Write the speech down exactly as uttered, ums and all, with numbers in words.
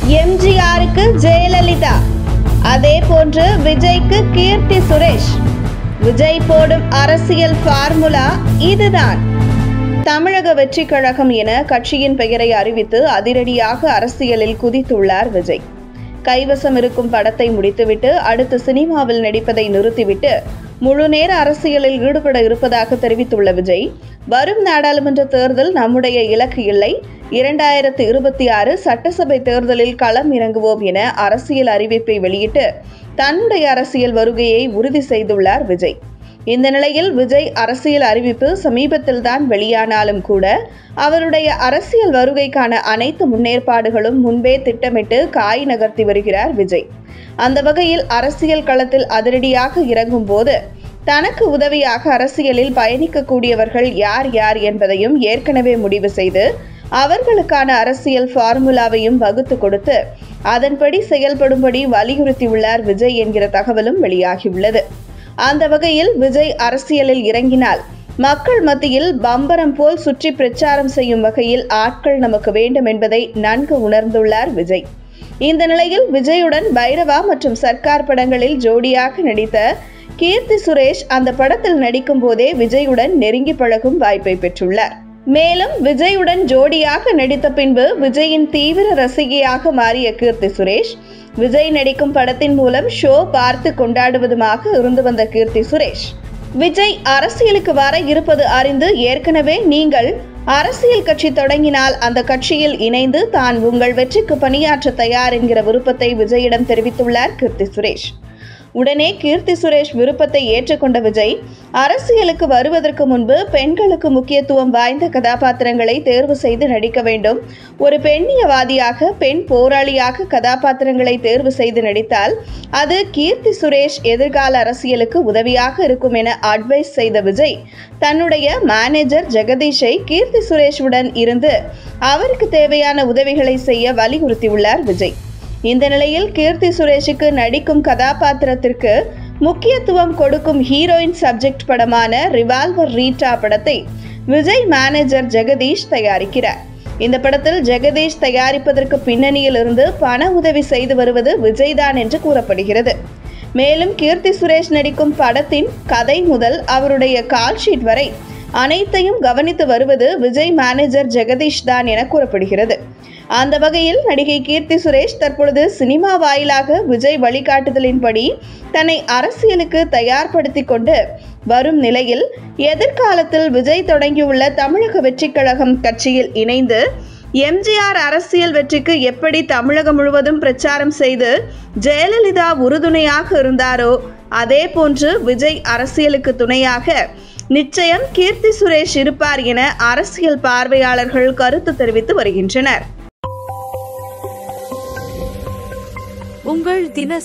எம்ஜிஆருக்கு ஜெயலலிதா, அதே போன்று விஜய்க்கு கீர்த்தி சுரேஷ். விஜய் போடும் அரசியல் ஃபார்முலா இதுதான். தமிழக வெற்றி கழகம் என கட்சியின் பெயரை அறிவித்து அதிரடியாக அரசியலில் குதித்துள்ளார் விஜய். கைவசம் இருக்கும் படத்தை முடித்துவிட்டு அடுத்து சினிமாவில் நடிப்பதை நிறுத்திவிட்டு முழுநேர அரசியலில் ஈடுபட இருப்பதாக தெரிவித்துள்ள விஜய், வரும் நாடாளுமன்ற தேர்தல் நம்முடைய இலக்கு இல்லை, இரண்டாயிரத்து இருபத்தி ஆறு சட்டசபை தேர்தலில் களம் இறங்குவோம் என அரசியல் அறிவிப்பை வெளியிட்டு தன்னுடைய அரசியல் வருகையை உறுதி செய்துள்ளார் விஜய். இந்த நிலையில் விஜய் அரசியல் அறிவிப்பு சமீபத்தில் தான் வெளியானாலும் கூட அவருடைய அரசியல் வருகைக்கான அனைத்து முன்னேற்பாடுகளும் முன்பே திட்டமிட்டு காய் நகர்த்தி வருகிறார் விஜய். அந்த வகையில் அரசியல் களத்தில் அதிரடியாக இறங்கும் போது தனக்கு உதவியாக அரசியலில் பயணிக்கக்கூடியவர்கள் யார் யார் என்பதையும் ஏற்கனவே முடிவு செய்து அவர்களுக்கான அரசியல் ஃபார்முலாவையும் வகுத்து கொடுத்து அதன்படி செயல்படும்படி வலியுறுத்தியுள்ளார் விஜய் என்கிற தகவலும் வெளியாகியுள்ளது. அந்த வகையில் விஜய் அரசியலில் இறங்கினால் மக்கள் மத்தியில் பம்பரம் போல் சுற்றி பிரச்சாரம் செய்யும் வகையில் ஆட்கள் நமக்கு வேண்டும் என்பதை நன்கு உணர்ந்துள்ளார் விஜய். இந்த நிலையில் விஜயுடன் பைரவா மற்றும் சர்க்கார் படங்களில் ஜோடியாக நடித்த கீர்த்தி சுரேஷ் அந்த படத்தில் நடிக்கும் போதே விஜயுடன் நெருங்கி பழகும் வாய்ப்பை பெற்றுள்ளார். மேலும் விஜயுடன் ஜோடியாக நடித்த பின்பு விஜயின் தீவிர ரசிகையாக மாறிய கீர்த்தி சுரேஷ் விஜய் நடிக்கும் படத்தின் மூலம் ஷோ பார்த்து கொண்டாடுவதுமாக இருந்து வந்த கீர்த்தி சுரேஷ் விஜய் அரசியலுக்கு வர இருப்பது அறிந்து ஏற்கனவே நீங்கள் அரசியல் கட்சி தொடங்கினால் அந்த கட்சியில் இணைந்து தான் உங்கள் வெற்றிக்கு பணியாற்ற தயார் என்கிற விருப்பத்தை விஜயிடம் தெரிவித்துள்ளார் கீர்த்தி சுரேஷ். உடனே கீர்த்தி சுரேஷ் விருப்பத்தை ஏற்றுக்கொண்ட விஜய் அரசியலுக்கு வருவதற்கு முன்பு பெண்களுக்கு முக்கியத்துவம் வாய்ந்த கதாபாத்திரங்களை தேர்வு செய்து நடிக்க வேண்டும், ஒரு பெண்ணியவாதியாக பெண் போராளியாக கதாபாத்திரங்களை தேர்வு செய்து நடித்தால் அது கீர்த்தி சுரேஷ் எதிர்கால அரசியலுக்கு உதவியாக இருக்கும் என அட்வைஸ் செய்த விஜய் தன்னுடைய மேனேஜர் ஜெகதீஷை கீர்த்தி சுரேஷுடன் இருந்து அவருக்கு தேவையான உதவிகளை செய்ய வலியுறுத்தியுள்ளார் விஜய். இந்த நிலையில் கீர்த்தி சுரேஷுக்கு நடிக்கும் கதாபாத்திரத்திற்கு முக்கியத்துவம் கொடுக்கும் ஹீரோயின் சப்ஜெக்ட் படமான ரிவால்வர் ரீட்டா படத்தை விஜய் மேனேஜர் ஜெகதீஷ் தயாரிக்கிறார். இந்த படத்தில் ஜெகதீஷ் தயாரிப்பதற்கு பின்னணியில் இருந்து பண உதவி செய்து வருவது விஜய் தான் என்று கூறப்படுகிறது. மேலும் கீர்த்தி சுரேஷ் நடிக்கும் படத்தின் கதை முதல் அவருடைய கால்ஷீட் வரை அனைத்தையும் கவனித்து வருவது விஜய் மேனேஜர் ஜெகதீஷ் தான் என கூறப்படுகிறது. அந்த வகையில் நடிகை கீர்த்தி சுரேஷ் தற்பொழுது சினிமா வாயிலாக விஜய் வழிகாட்டுதலின்படி தன்னை அரசியலுக்கு தயார்படுத்தி கொண்டு வரும் நிலையில் எதிர்காலத்தில் விஜய் தொடங்கியுள்ள தமிழக வெற்றி கழகம் கட்சியில் இணைந்து எம்ஜிஆர் அரசியல் வெற்றிக்கு எப்படி தமிழகம் முழுவதும் பிரச்சாரம் செய்து ஜெயலலிதா உறுதுணையாக இருந்தாரோ அதே போன்று விஜய் அரசியலுக்கு துணையாக நிச்சயம் கீர்த்தி சுரேஷ் இருப்பார் என அரசியல் பார்வையாளர்கள் கருத்து தெரிவித்து வருகின்றனர். உங்கள் தின